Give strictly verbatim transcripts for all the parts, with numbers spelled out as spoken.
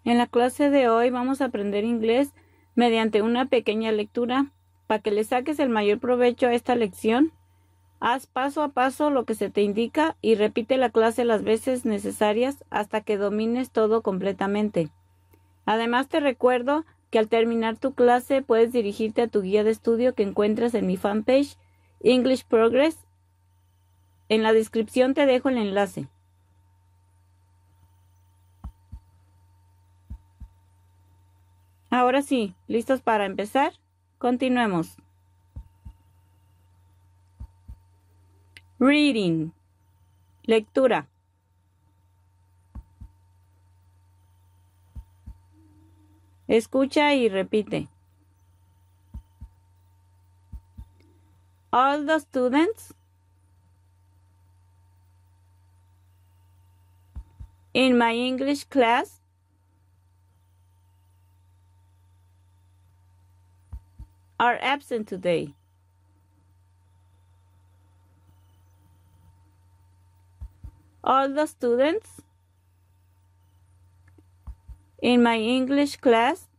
En la clase de hoy vamos a aprender inglés mediante una pequeña lectura. Para que le saques el mayor provecho a esta lección, haz paso a paso lo que se te indica y repite la clase las veces necesarias hasta que domines todo completamente. Además, te recuerdo que al terminar tu clase puedes dirigirte a tu guía de estudio que encuentras en mi fanpage English Progress. En la descripción te dejo el enlace. Ahora sí, ¿listos para empezar? Continuemos. Reading. Lectura. Escucha y repite. All the students in my English class are absent today. All the students in my English class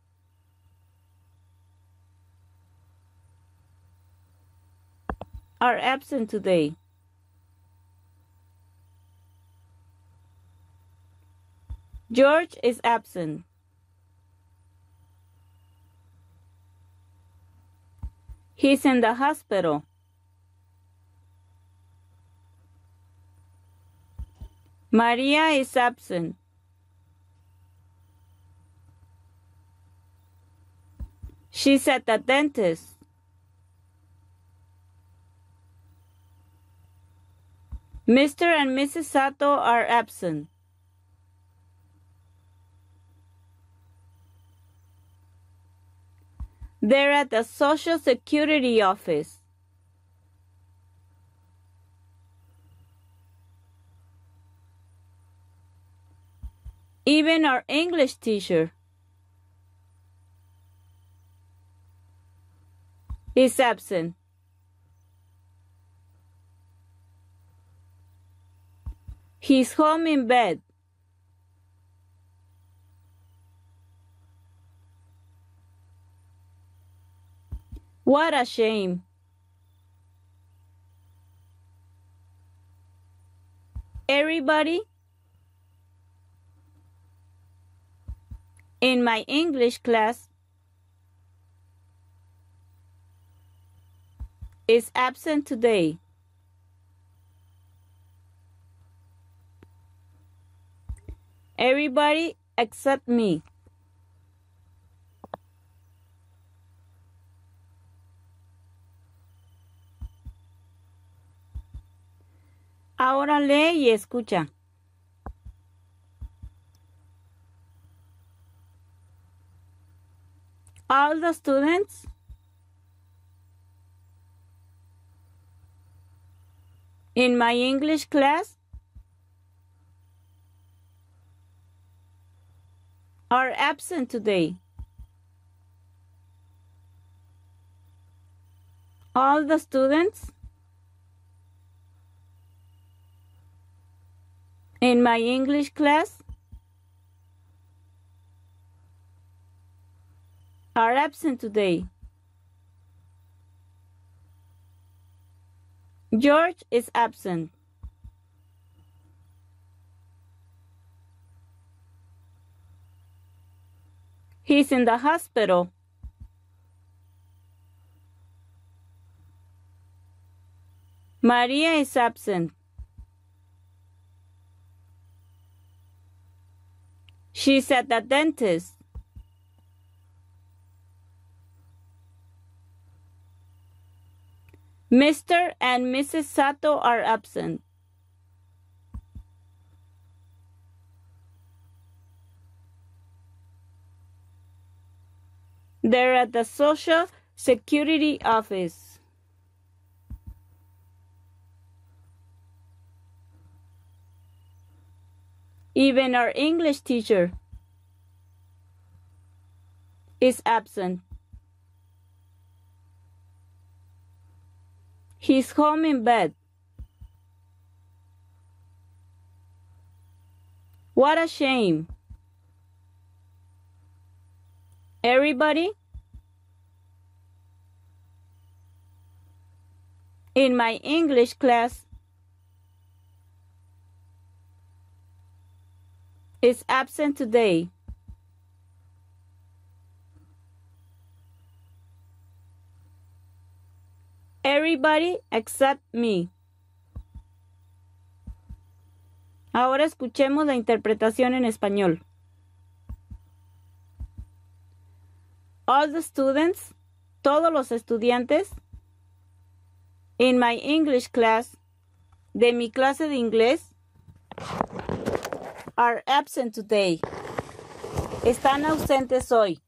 are absent today. George is absent. He's in the hospital. Maria is absent. She's at the dentist. Mister and Missus Sato are absent. They're at the Social Security office. Even our English teacher is absent. He's home in bed. What a shame. Everybody in my English class is absent today. Everybody except me. Ahora lee y escucha. All the students in my English class are absent today. All the students in my English class are absent today. George is absent. He's in the hospital. Maria is absent. She's at the dentist. Mister and Missus Sato are absent. They're at the Social Security office. Even our English teacher is absent. He's home in bed. What a shame. Everybody in my English class is absent today. Everybody except me. Ahora escuchemos la interpretación en español. All the students, todos los estudiantes, in my English class, de mi clase de inglés, are absent today. Están ausentes hoy.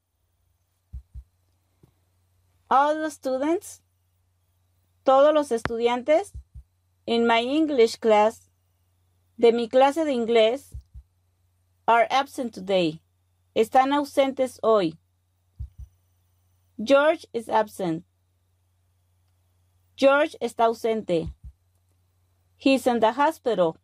All the students, todos los estudiantes, in my English class, de mi clase de inglés, are absent today. Están ausentes hoy. George is absent. George está ausente. He's in the hospital.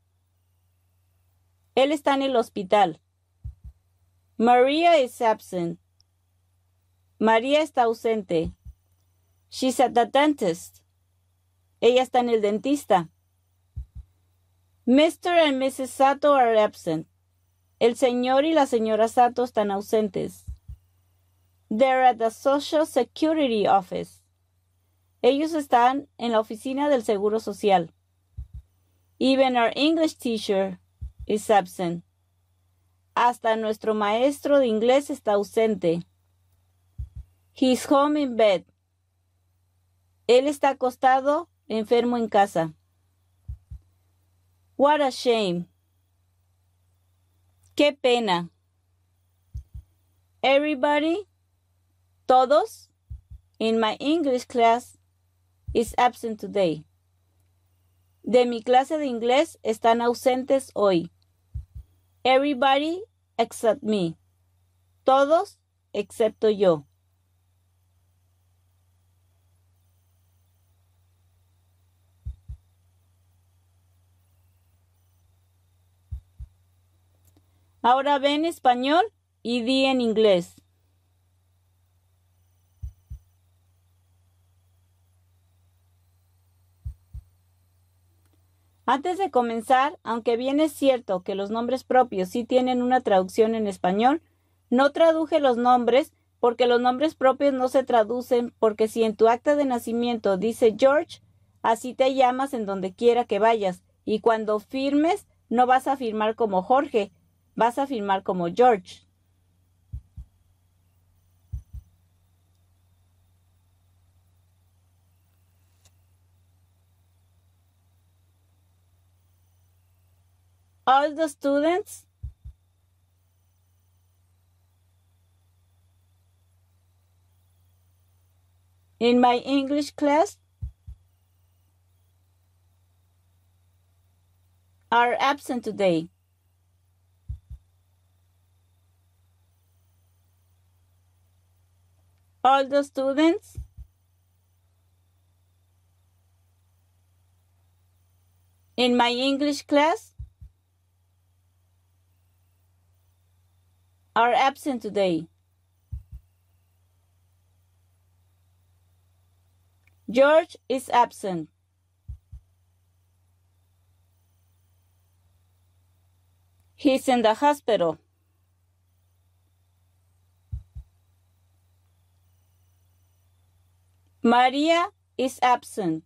Él está en el hospital. Maria is absent. María está ausente. She's at the dentist. Ella está en el dentista. Mister and Missus Sato are absent. El señor y la señora Sato están ausentes. They're at the Social Security office. Ellos están en la oficina del Seguro Social. Even our English teacher is absent. Hasta nuestro maestro de inglés está ausente. He's home in bed. Él está acostado, enfermo en casa. What a shame. Qué pena. Everybody, todos, in my English class is absent today. De mi clase de inglés están ausentes hoy. Everybody except me. Todos excepto yo. Ahora ve en español y di en inglés. Antes de comenzar, aunque bien es cierto que los nombres propios sí tienen una traducción en español, no traduje los nombres porque los nombres propios no se traducen, porque si en tu acta de nacimiento dice George, así te llamas en donde quiera que vayas, y cuando firmes no vas a firmar como Jorge, vas a firmar como George. All the students in my English class are absent today. All the students in my English class are absent today. George is absent. He's in the hospital. Maria is absent.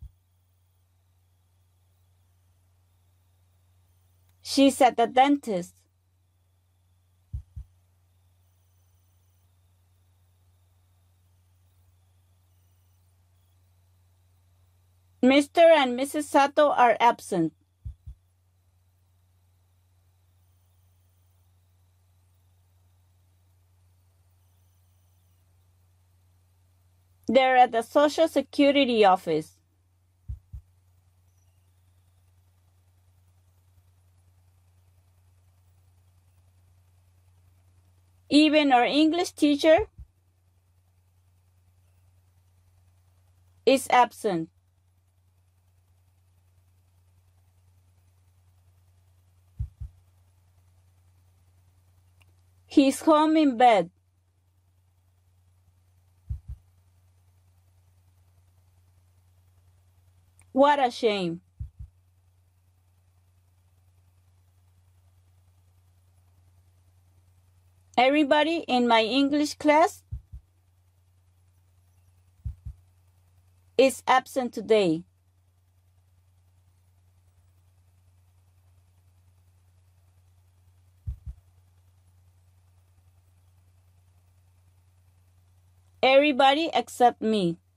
She's at the dentist. Mister and Missus Sato are absent. They're at the Social Security office. Even our English teacher is absent. He's home in bed. What a shame. Everybody in my English class is absent today. Everybody except me.